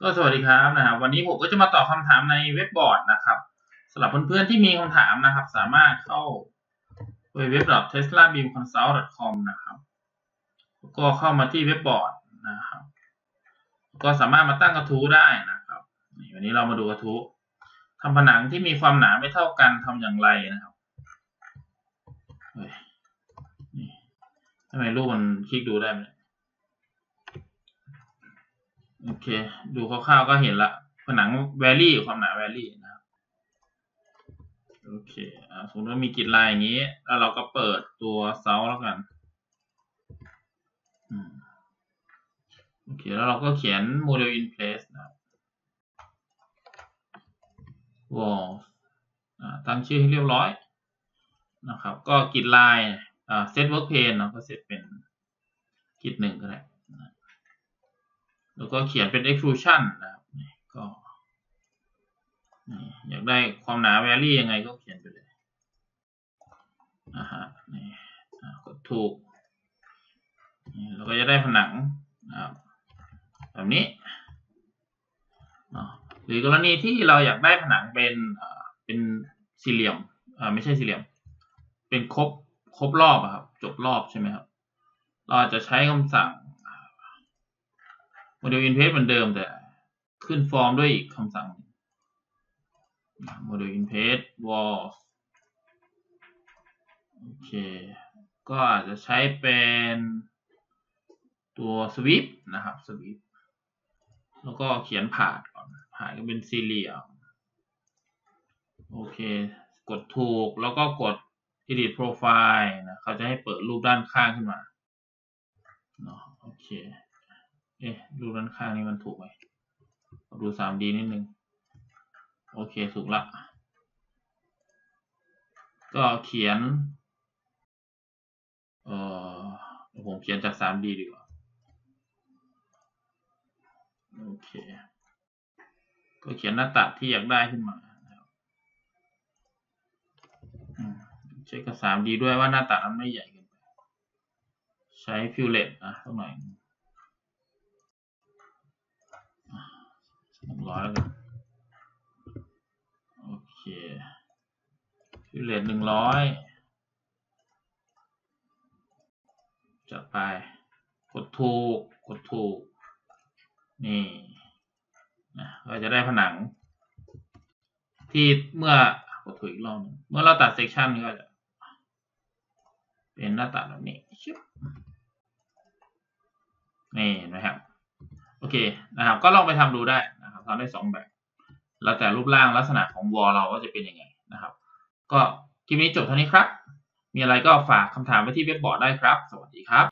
ก็สวัสดีครับนะครับวันนี้ผมก็จะมาตอบคำถามในเว็บบอร์ดนะครับสำหรับเพื่อนๆที่มีคำถามนะครับสามารถเข้าwww.teslabeamconsult.com นะครับก็เข้ามาที่เว็บบอร์ดนะครับก็สามารถมาตั้งกระทู้ได้นะครับวันนี้เรามาดูกระทู้ทำผนังที่มีความหนาไม่เท่ากันทำอย่างไรนะครับนี่ทำไมรูปมันคลิกดูได้ไหมโอเคดูคร่าวๆก็เห็นละผนังแวรี่ความหนาแวรี่นะครับโอเคสมมติว่ามีกริดลายอย่างนี้แล้วเราก็เปิดตัวเซาแล้วกันโอเคแล้วเราก็เขียน model in place นะครับ wall ตั้งชื่อให้เรียบร้อยนะครับก็กริดลายset work plane เราก็เซตเป็นกริด1ก็ได้แล้วก็เขียนเป็น extrusion นะครับก็อยากได้ความหนา vary ยังไงก็เขียนไปเลยนี่กดถูกเราก็จะได้ผนังนะครับแบบนี้หรือกรณีที่เราอยากได้ผนังเป็นสี่เหลี่ยมไม่ใช่สี่เหลี่ยมเป็นครบรอบครับจบรอบใช่ไหมครับเราอาจจะใช้คำสั่ง model in place เหมือนเดิมแต่ขึ้นฟอร์มด้วยอีกคำสั่ง model in place walls โอเคก็อาจจะใช้เป็นตัว sweep นะครับ sweep แล้วก็เขียนผ่านก่อนผ่านก็เป็นสี่เหลี่ยมโอเคกดถูกแล้วก็กด edit profile นะเขาจะให้เปิดรูปด้านข้างขึ้นมาเนาะโอเครูปด้านข้างนี้มันถูกไหมดู 3D นิดนึงโอเคถูกละก็เขียนผมเขียนจาก 3D ดีกว่าโอเคก็เขียนหน้าตัดที่อยากได้ขึ้นมาเช็คกับ 3D ด้วยว่าหน้าตัดมันไม่ใหญ่เกินไปใช้ฟิวเลตสักหน่อย100แล้วกันโอเคฟิวเลต100จัดไปกดถูกนี่เราจะได้ผนังที่เมื่อกดถูกอีกรอบนึงเมื่อเราตัดเซกชันก็จะเป็นหน้าตัดแบบนี้นี่เห็นไหมครับโอเคนะครับก็ลองไปทำดูได้นะครับทำได้2แบบแล้วแต่รูปร่างลักษณะของวอลเราก็จะเป็นยังไงนะครับก็คลิปนี้จบเท่านี้ครับมีอะไรก็ฝากคำถามไว้ที่เว็บบอร์ดได้ครับสวัสดีครับ